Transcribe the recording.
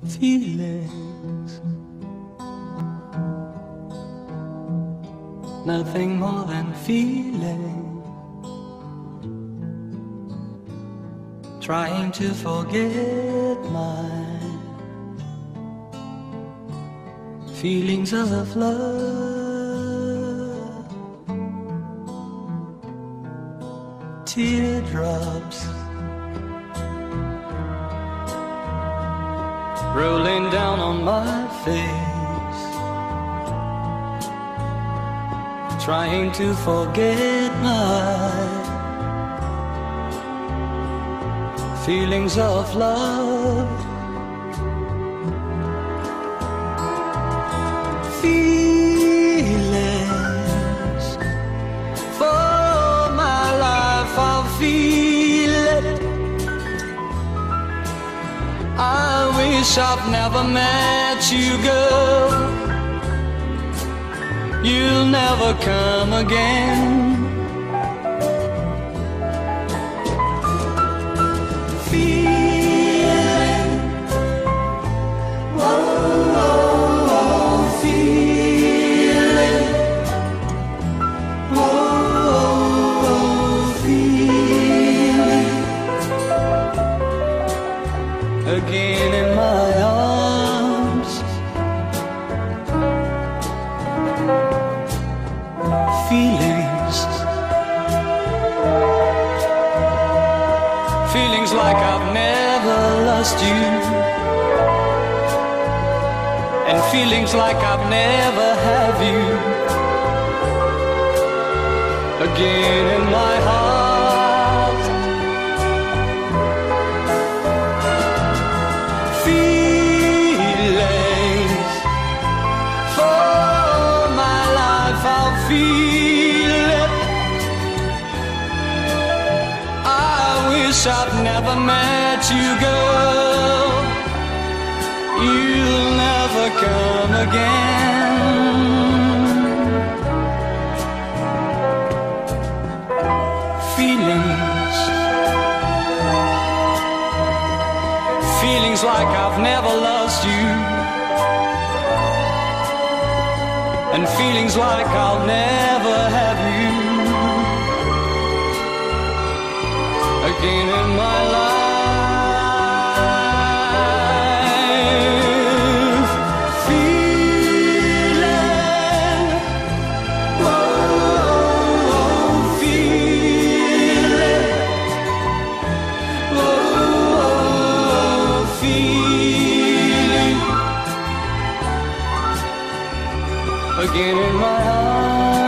feelings, nothing more than feeling, trying to forget my feelings of love, teardrops rolling down on my face, trying to forget my feelings of love, feelings for my life. I'll feel it. I wish I've never met you, girl. You'll never come again. Feeling, whoa, whoa, whoa, feeling, whoa, whoa, whoa, feeling, again in my arms, feelings, feelings like I've never lost you, and feelings like I've never had you, again in my heart. Feelings for my life, I'll feel it. I wish I'd never met you, girl. You'll never come again. Feelings, feelings like I've never lost you, and feelings like I'll never have you again in my life. Feeling, whoa, feeling, whoa, feeling, again in my heart.